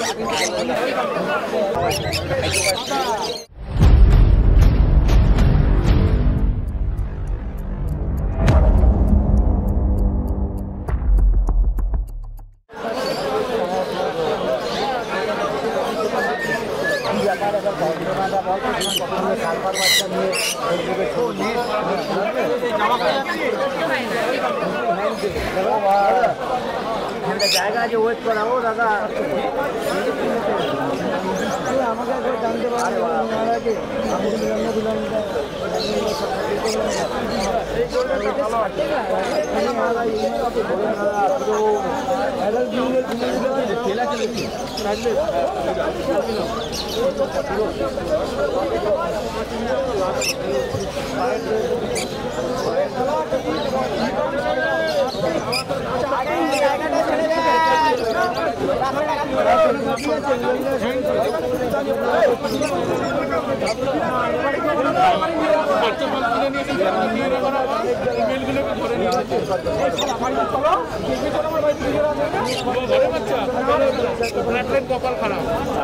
জায়গা আছে ওয়েট করাবো দাদা আমাকে জানতে পারে কপাল খারাপ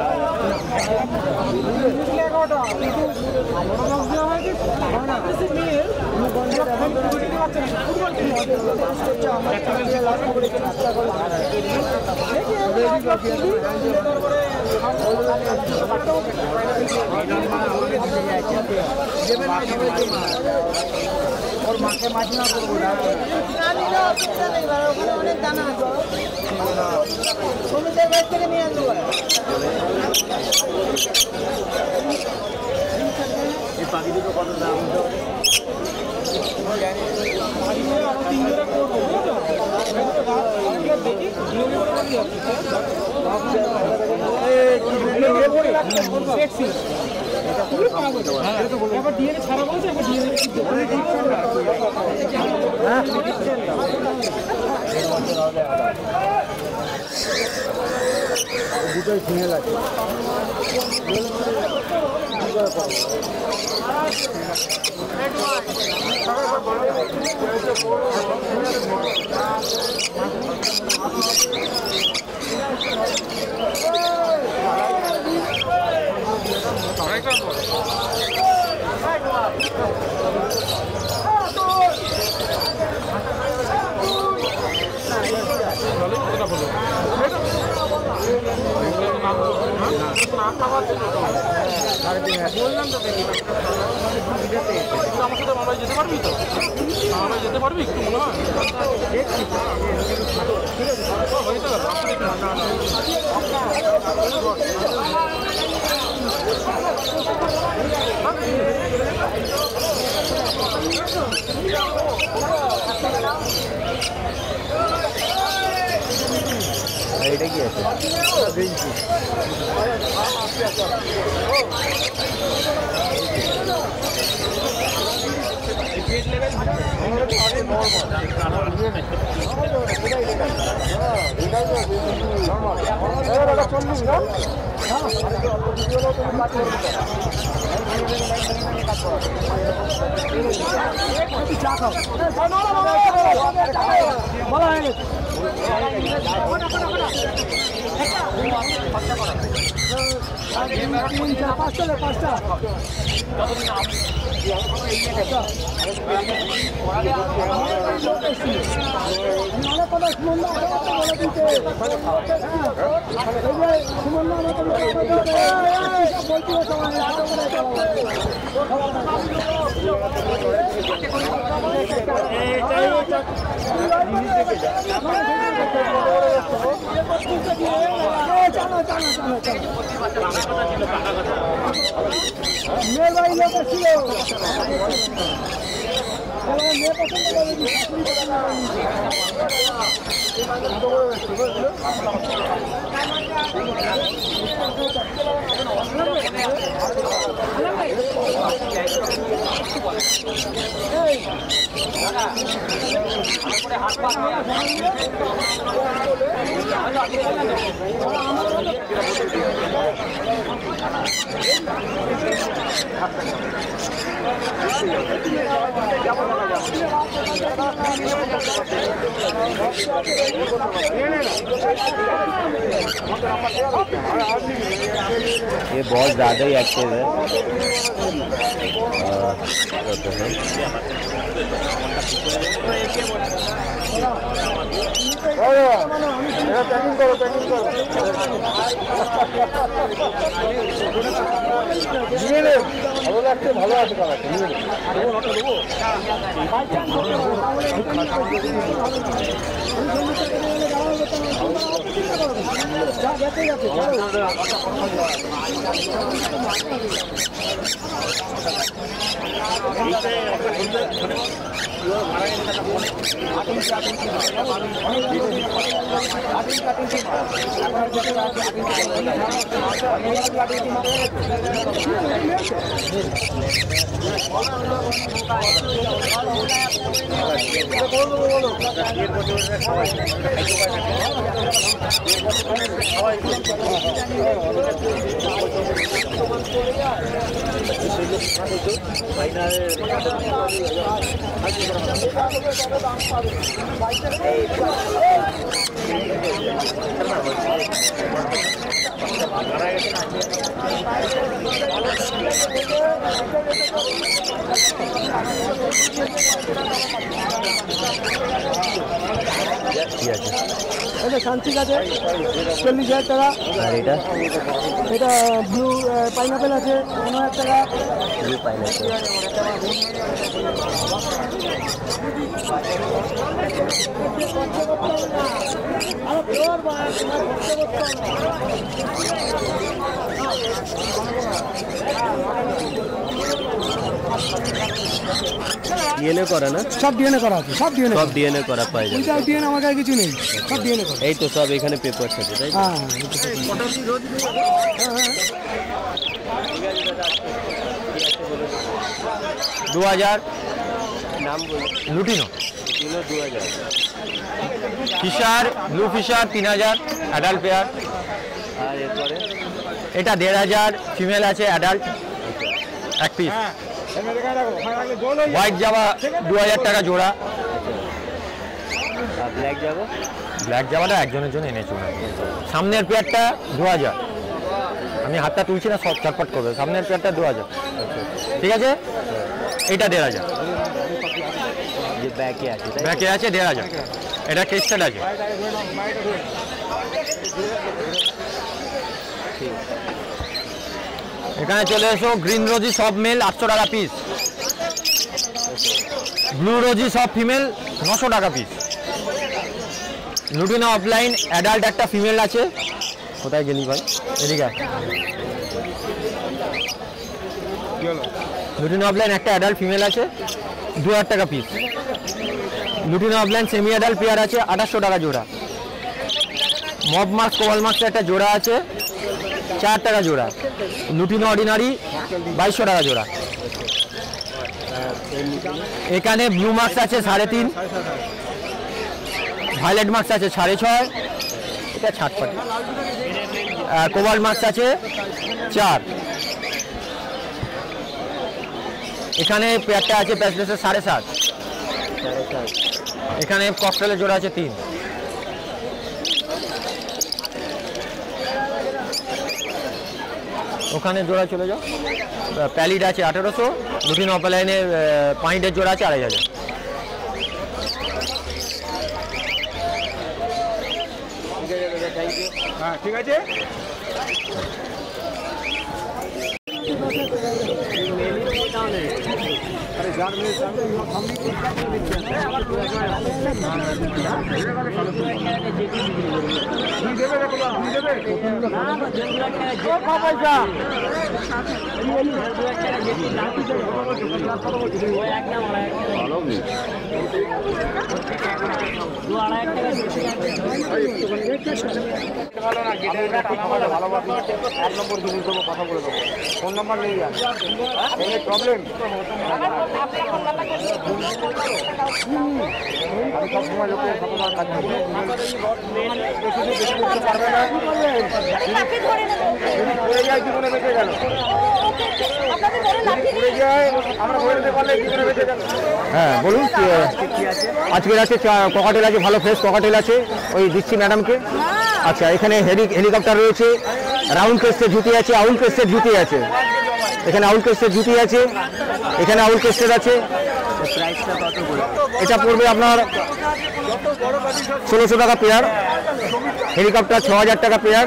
और माके माछना করব না নিলে অসুবিধা নেই ওখানে অনেক দানা আছে সমুদ্রের বাইরে থেকে নিয়ে আনতে পারে এই পাখি দুটো কত দাম জানি পাখি আরো 3 জোড়া করব দেখি এই সেক্সি এবার ডিএনএ ছাড়া বলছে এবার ডিএনএ দুটোই ফিমেল আছে বললাম তো আমার সাথে মামায় যেতে পারবি তো মামায় যেতে পারবি একটু মনে হয় দেখছি হয়ে তো এটা কি আছে ये बहुत ज़्यादा ही एक्टिव है। ভালো লাগছে, ভালো আছে এটা শান্তি আছে 40,000 টাকা। আর এটা এটা ব্লু পাইনাপেল আছে 15,000 টাকা। ব্লু পাইনাপেল ডিএনএ করা না? সব ডিএনএ করা আছে, সব ডিএনএ, সব ডিএনএ করা পাই যাবে। ওইটা ডিএনএ আমার কাছে কিছু নেই, সব ডিএনএ করা। এই তো সব এখানে পেপার আছে তাই? হ্যাঁ 2000 নাম বল। Lutino, 2000। Fischer, blue Fischer 3000 adult pair. আর এরপরে এটা 1500 ফিমেল আছে অ্যাডাল্ট এক পিস। হোয়াইট জাভা 2000 টাকা জোড়া। আর ব্ল্যাক যাবো? ব্ল্যাক জাভাটা একজনের জন্য এনেছি। সামনের পেয়ারটা 2000। আমি হাতটা তুলছি না, সব চটপট করবে। সামনের পেয়ারটা 2000, ঠিক আছে? এটা 1500। যে ব্যাকে আছে তাই? ব্যাকে আছে 1500। এটা কেস্টেড আছে। এখানে চলে এসো, গ্রিন রোজি সব মেল 800 টাকা পিস, ব্লু রোজি সব ফিমেল 900 টাকা পিস। লুটিনো অফলাইন অ্যাডাল্ট একটা ফিমেল আছে। কোথায় গেলি ভাই? এদিকে। লুটিনো অফলাইন একটা অ্যাডাল্ট ফিমেল আছে 2000 টাকা piece. Lutino opaline semi adult pair আছে 2800 টাকা জোড়া। মব মাস্ক কোয়াল মাস্কের একটা জোড়া আছে 4 টাকা জোড়া। লুটিনো অর্ডিনারি 2200 টাকা জোড়া। এখানে ব্লু মাস্ক আছে 3.5, ভায়োলেট মাস্ক আছে 6.5, এটা ছাটপাটি। কোবাল্ট মাস্ক আছে 4। এখানে পেয়ারটা আছে প্যাসলেসের 7.5। এখানে ককটেলের জোড়া আছে 3। ওখানে জোড়া চলে যাও। প্যালিড আছে 1800। লুটিন অফলাইনে পাইন্টের জোড়া আছে 2500। হ্যাঁ ঠিক আছে। কথা বলে দেবো, ফোন নাম্বার নেই। প্রবলেম আমি সবসময় লোকের সততার কাজ করি। যদি পড়ে যায় জীবনে বেঁচে গেল, পড়ে যায় আমরা ধরে নিতে পারলে জীবনে বেঁচে গেল। হ্যাঁ বলুন কি আছে? আজকের আছে ককাটেল আছে, ভালো ফ্রেশ ককাটেল আছে, ওই দিচ্ছি ম্যাডামকে। আচ্ছা, এখানে হেলিকপ্টার রয়েছে, রাউন্ড ক্রেস্টের জুতি আছে, আউল ক্রেস্টের জুতি আছে, এখানে আউল ক্রেস্টের জুতি আছে, এখানে আউল ক্রেস্টের আছে। প্রাইসটা কত করে? এটা পড়বে আপনার 1600 টাকা পেয়ার, হেলিকপ্টার 6000 টাকা পেয়ার।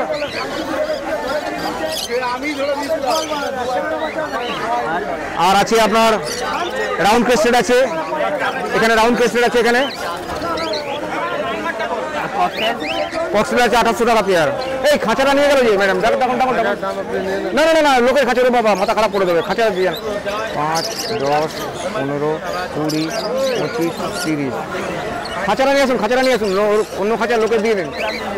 আর আছে আপনার রাউন্ড ক্রেস্টেড আছে, এখানে রাউন্ড ক্রেস্টেড আছে, এখানে কক্সেল আছে 2800 টাকা পেয়ার। এই খাঁচাটা নিয়ে গেল যে ম্যাডাম, দেখো তখন তখন না না না লোকের খাঁচারে বাবা মাথা খারাপ করে দেবে। খাঁচা দিয়ে 5, 10, 15, 20, 25, 30 খাঁচাটা নিয়ে আসুন, খাঁচাটা নিয়ে আসুন, অন্য খাঁচার লোকে দিয়ে দিন।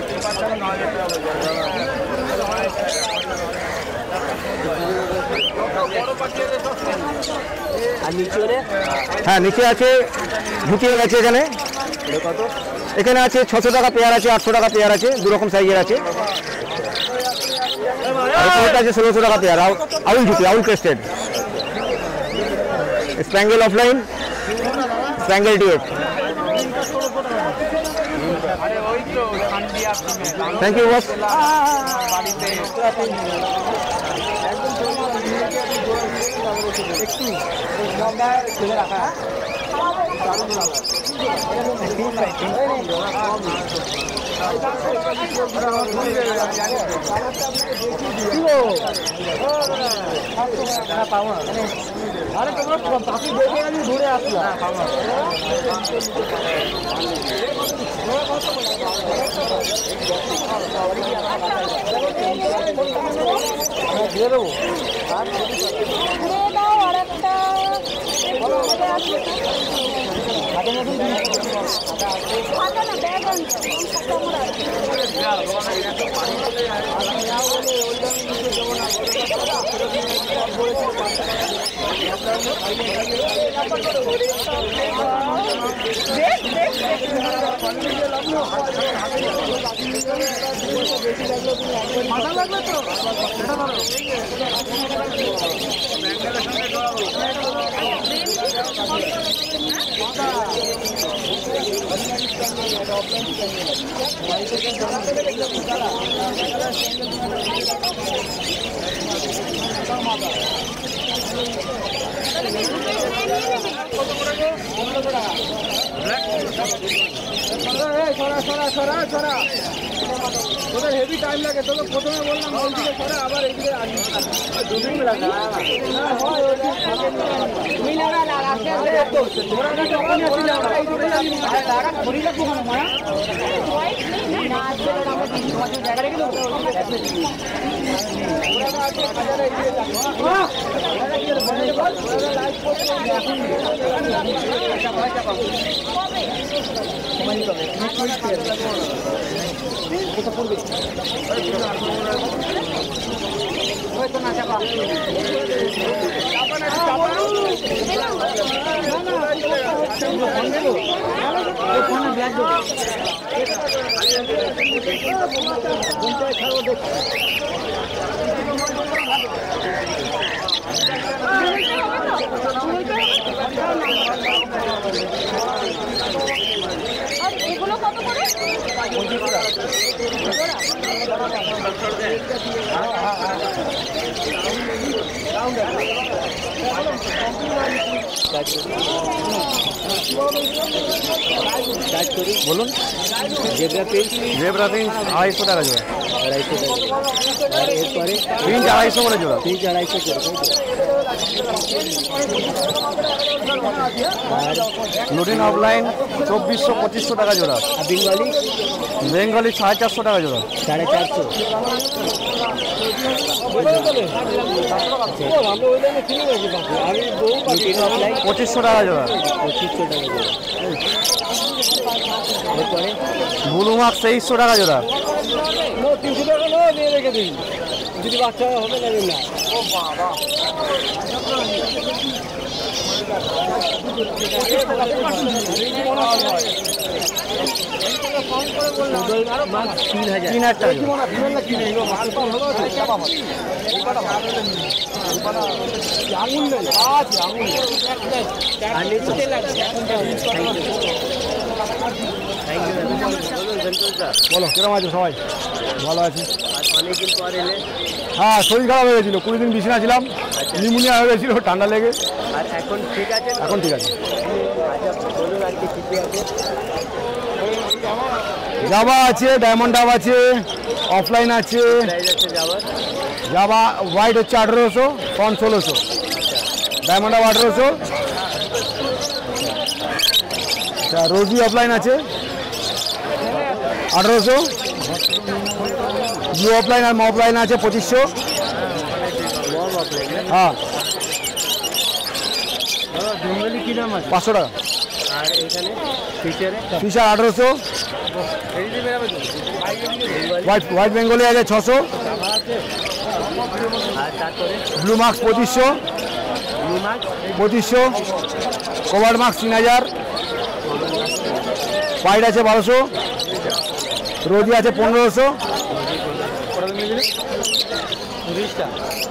আর নিচে রে? হ্যাঁ নিচে আছে, ঢুকিয়ে গেছে এখানে। কত? এখানে আছে 600 টাকা পেয়ার আছে, 800 টাকা পেয়ার আছে, দু রকম সাইজের আছে। আছে 1600 টাকা পেয়ার, আউল জুতি, owl crested, spangle opaline, spangle DF. Thank you boss. আরে তোমরা পাখি দেখে আমি ঘুরে আসলাম। দিয়ে দেবো মাথা লাগবে তো ছড়া তোদের হেভি টাইম লাগে। তোকে প্রথমে বললাম ওইদিকে ছড়া, আবার এইদিকে এগুলো কত করে? বলুন। Zebra print? জেব্রা প্রিন্ট 250 টাকা জোড়া। 250 টাকা। আর এরপরে প্রিন্ট 250 করে জোড়া। প্রিন্ট 250 করে, তাই তো? আর লুটিন অফলাইন 2400-2500 টাকা জোড়া। আর বেঙ্গলি? বেঙ্গলি 450 টাকা জোড়া। 450। লুটিন অফলাইন 2500 টাকা জোড়া। 2500 টাকা জোড়া। এরপরে ব্লু মার্ক 2300 টাকা জোড়া। 300 টাকা নিয়ে রেখে দিই, যদি বাচ্চা হবে নেবেন না। তিন হাজার টাকা বলো কিরকম আছে সবাই? ভালো আছি। অনেকদিন পর এলে। হ্যাঁ শরীর খারাপ হয়ে গেছিলো, 20 দিন বিছানা ছিলাম, নিউমোনিয়া হয়ে গেছিলো, ঠান্ডা লেগে। আর এখন ঠিক আছে? এখন ঠিক আছে। আচ্ছা বলুন আর কি কিছু আছে? জাভা আছে, ডায়মন্ড ডাব আছে, অফলাইন আছে। প্রাইস আছে যাওয়ার? জাভা হোয়াইট হচ্ছে 1800, ফ্রন্ট 1600, ডায়মন্ড ডাব 1800। আচ্ছা রোজি অফলাইন আছে 1800, ব্লু অফলাইন আর অফলাইন আছে 2500। হ্যাঁ বেঙ্গলি কি দাম আছে? 500 টাকা। আর এখানে ফিচারে? ফিশার 1800, হোয়াইট বেঙ্গলি আছে 600, আর তারপরে blue marks 2500, blue mark 2500, cover marks 3000, white আছে 1200, রোজি আছে 1500। 30টা।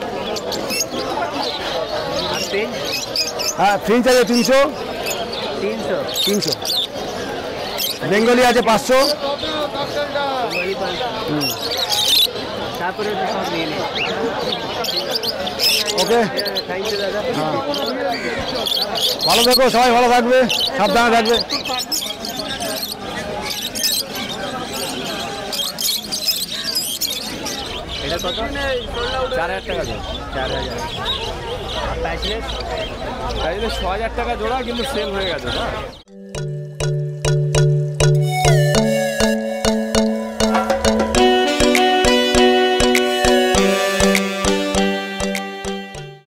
আর পেন? হ্যাঁ ফ্রিঞ্চ আছে 300, 300। বেঙ্গলি আছে 500। তারপরে তো সব নিয়ে নিই। ওকে থ্যাংক ইউ দাদা। ভালো থেকো, সবাই ভালো থাকবে, সাবধানে থাকবে। এটা কত? 4000 টাকা জোড়া। 4000। আর প্যাচলেস? প্রাইস 6000 টাকা জোড়া, কিন্তু সেল হয়ে গেছে না।